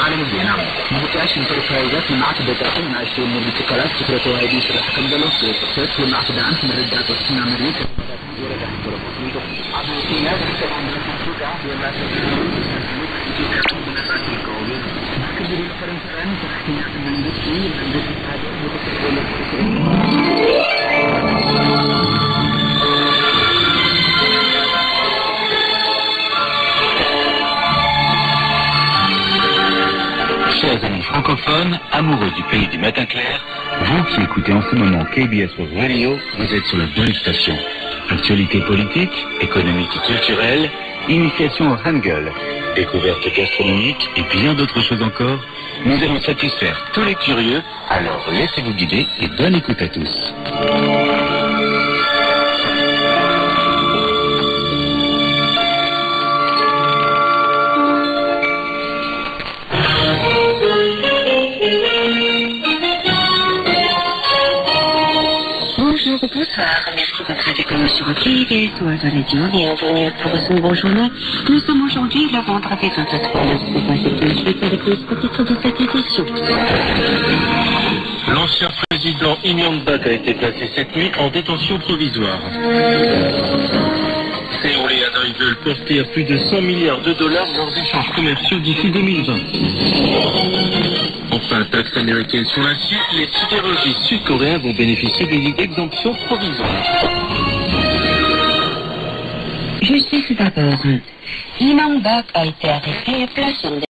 العالمية. نعم. مهتاش من طرف هايجات من معقد التأقيم من عشرين من الابتكارات سكرته هايدي شرح كمدلو سكرت والمعقد عنه من ردات وسنة مريكة Chers amis francophones, amoureux du pays du matin clair, vous qui écoutez en ce moment KBS World Radio, vous êtes sur la bonne station. Actualité politique, économique et culturelle, initiation au Hangul, découvertes gastronomiques et bien d'autres choses encore, nous allons satisfaire tous les curieux, alors laissez-vous guider et bonne écoute à tous. Bonsoir, merci de votre avec sur KBS World Radio. Bienvenue pour ce nouveau journal. Nous sommes aujourd'hui le vendredi 23 2018 avec les sous-titres de cette édition. L'ancien président Lee Myung-bak a été placé cette nuit en détention provisoire. Séoul et Hanoï veulent porter à plus de 100 milliards de dollars leurs échanges commerciaux d'ici 2020. Enfin, taxe américaine sur l'acier, les sidérurgistes sud-coréens vont bénéficier d'une exemption provisoire. Je sais tout d'abord, Lee Myung-bak a été arrêté et placé en